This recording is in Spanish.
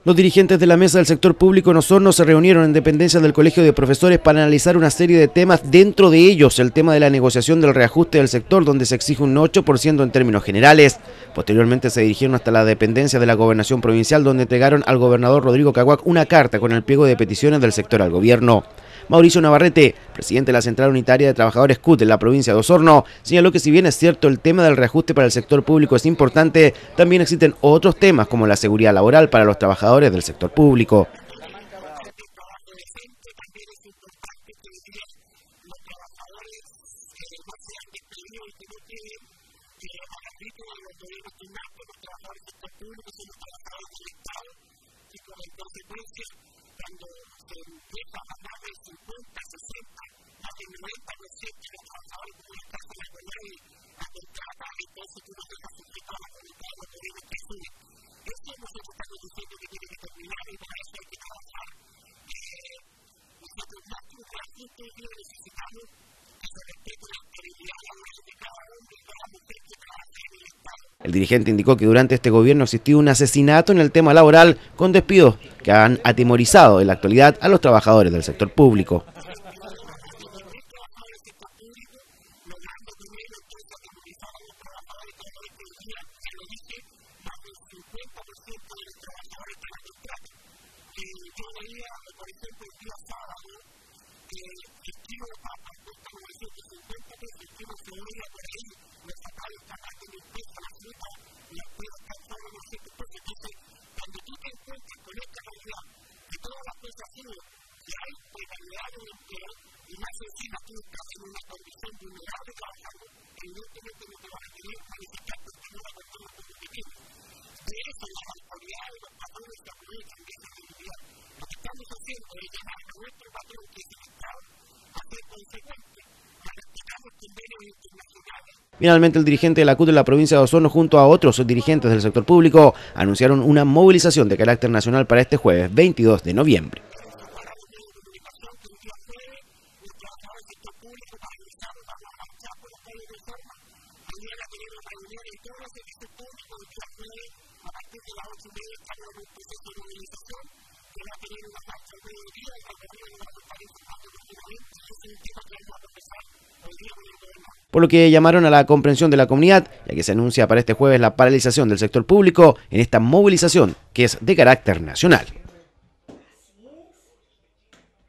Los dirigentes de la mesa del sector público en Osorno se reunieron en dependencias del Colegio de Profesores para analizar una serie de temas, dentro de ellos el tema de la negociación del reajuste del sector, donde se exige un 8% en términos generales. Posteriormente se dirigieron hasta la dependencia de la Gobernación Provincial, donde entregaron al gobernador Rodrigo Caguac una carta con el pliego de peticiones del sector al gobierno. Mauricio Navarrete, presidente de la Central Unitaria de Trabajadores CUT en la provincia de Osorno, señaló que si bien es cierto el tema del reajuste para el sector público es importante, también existen otros temas como la seguridad laboral para los trabajadores del sector público. El dirigente indicó que durante este gobierno existió un asesinato en el tema laboral con despidos que han atemorizado en la actualidad a los trabajadores del sector público. Finalmente, el dirigente de la CUT en la provincia de Osorno, junto a otros dirigentes del sector público, anunciaron una movilización de carácter nacional para este jueves 22 de noviembre. Por lo que llamaron a la comprensión de la comunidad, ya que se anuncia para este jueves la paralización del sector público en esta movilización que es de carácter nacional.